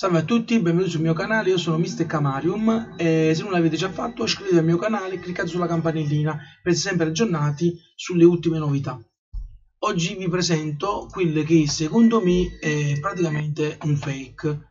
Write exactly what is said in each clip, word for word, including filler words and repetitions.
Salve a tutti, benvenuti sul mio canale, io sono mister Camarium e se non l'avete già fatto iscrivetevi al mio canale e cliccate sulla campanellina per essere sempre aggiornati sulle ultime novità. Oggi vi presento quello che secondo me è praticamente un fake.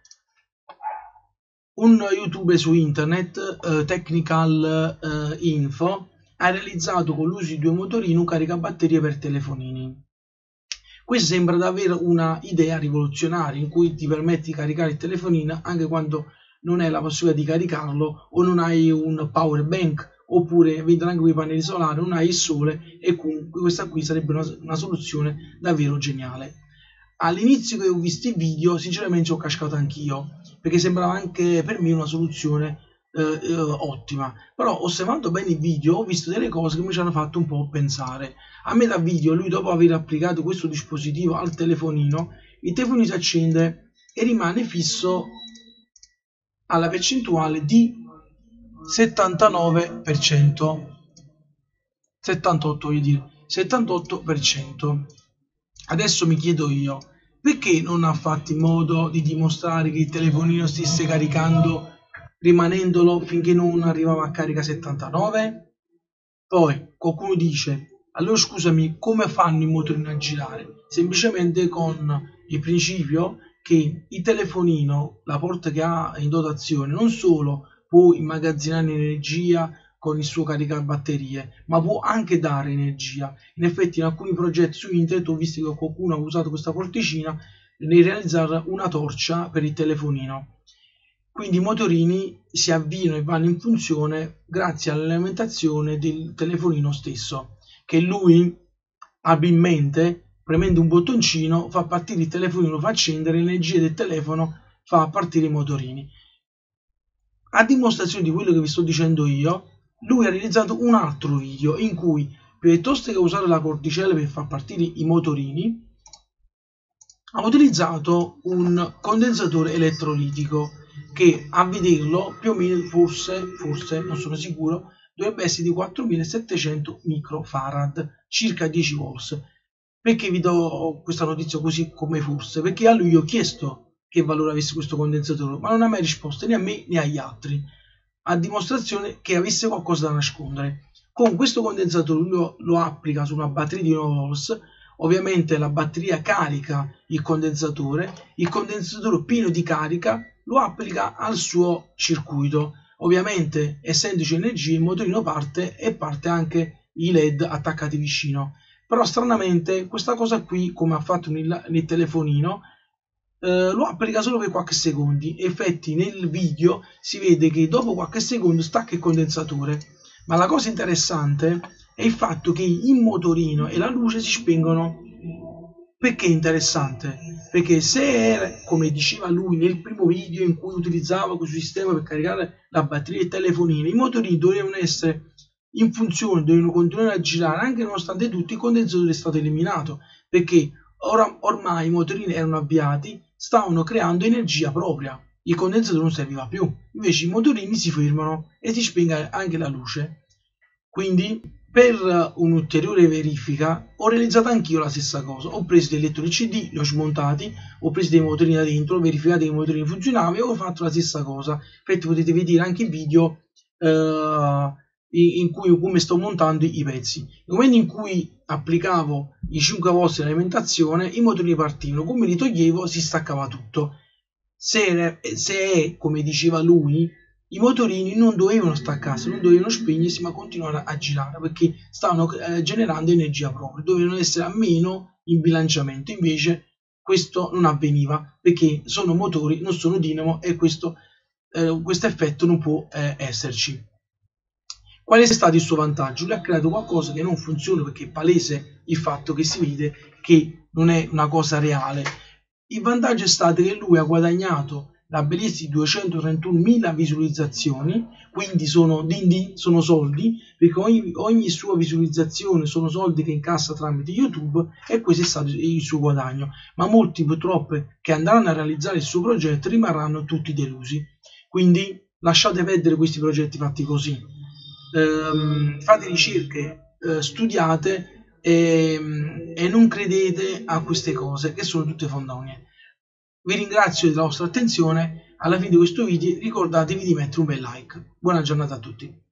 Un youtuber su internet, eh, Technical eh, Info, ha realizzato con l'uso di due motorini un caricabatterie per telefonini. Questo sembra davvero una idea rivoluzionaria in cui ti permette di caricare il telefonino anche quando non hai la possibilità di caricarlo o non hai un power bank, oppure vedono anche quei pannelli solari, non hai il sole, e comunque questa qui sarebbe una, una soluzione davvero geniale. All'inizio che ho visto il video sinceramente ci ho cascato anch'io, perché sembrava anche per me una soluzione eh, eh, ottima, però osservando bene il video ho visto delle cose che mi ci hanno fatto un po' pensare. A metà video lui, dopo aver applicato questo dispositivo al telefonino, il telefonino si accende e rimane fisso alla percentuale di settantanove per cento, settantotto voglio dire, settantotto per cento. Adesso mi chiedo io, perché non ha fatto in modo di dimostrare che il telefonino stesse caricando rimanendolo finché non arrivava a carica settantanove? Poi qualcuno dice, allora scusami, come fanno i motorini a girare? Semplicemente con il principio che il telefonino, la porta che ha in dotazione, non solo può immagazzinare energia con il suo caricabatterie, ma può anche dare energia. In effetti in alcuni progetti su internet ho visto che qualcuno ha usato questa porticina nel realizzare una torcia per il telefonino. Quindi i motorini si avviano e vanno in funzione grazie all'alimentazione del telefonino stesso, che lui abilmente, premendo un bottoncino, fa partire il telefonino, fa accendere l'energia del telefono, fa partire i motorini. A dimostrazione di quello che vi sto dicendo io, lui ha realizzato un altro video in cui, piuttosto che usare la cordicella per far partire i motorini, ha utilizzato un condensatore elettrolitico che, a vederlo, più o meno forse, forse, non sono sicuro, dovrebbe essere di quattromilasettecento microfarad, circa dieci volt. Perché vi do questa notizia così come forse? Perché a lui ho chiesto che valore avesse questo condensatore, ma non ha mai risposto né a me né agli altri, a dimostrazione che avesse qualcosa da nascondere. Con questo condensatore lui lo, lo applica su una batteria di nove volt. Ovviamente la batteria carica il condensatore, il condensatore pieno di carica lo applica al suo circuito. Ovviamente, essendoci energia, il motorino parte e parte anche i led attaccati vicino. Però stranamente questa cosa qui, come ha fatto nel, nel telefonino, eh, lo applica solo per qualche secondo. Infatti nel video si vede che dopo qualche secondo stacca il condensatore. Ma la cosa interessante è il fatto che il motorino e la luce si spengono. Perché è interessante? Perché se era, come diceva lui nel primo video in cui utilizzava questo sistema per caricare la batteria del telefonino, i motorini dovevano essere in funzione, dovevano continuare a girare anche nonostante tutto il condensatore è stato eliminato, perché ora, ormai i motorini erano avviati, stavano creando energia propria, il condensatore non serviva più, invece i motorini si fermano e si spenga anche la luce. Quindi, per un'ulteriore verifica, ho realizzato anch'io la stessa cosa. Ho preso dei lettori C D, li ho smontati, ho preso dei motorini da dentro, ho verificato che i motorini funzionavano e ho fatto la stessa cosa. Infatti potete vedere anche il video eh, in cui come sto montando i pezzi. Nel momento in cui applicavo i cinque volt di alimentazione, i motorini partivano, come li toglievo si staccava tutto. Se, era, se è come diceva lui, i motorini non dovevano staccarsi, non dovevano spegnersi, ma continuare a girare perché stavano eh, generando energia propria, dovevano essere a meno in bilanciamento. Invece questo non avveniva perché sono motori, non sono dinamo, e questo eh, questo effetto non può eh, esserci. Qual è stato il suo vantaggio? Lui ha creato qualcosa che non funziona, perché è palese il fatto che si vede che non è una cosa reale. Il vantaggio è stato che lui ha guadagnato la bellezza di duecentotrentunomila visualizzazioni, quindi sono dindì, sono soldi, perché ogni, ogni sua visualizzazione sono soldi che incassa tramite YouTube, e questo è stato il suo guadagno. Ma molti purtroppo che andranno a realizzare il suo progetto rimarranno tutti delusi. Quindi lasciate perdere questi progetti fatti così. Ehm, fate ricerche, eh, studiate e, e non credete a queste cose che sono tutte fondonie. Vi ringrazio della vostra attenzione. Alla fine di questo video ricordatevi di mettere un bel like. Buona giornata a tutti.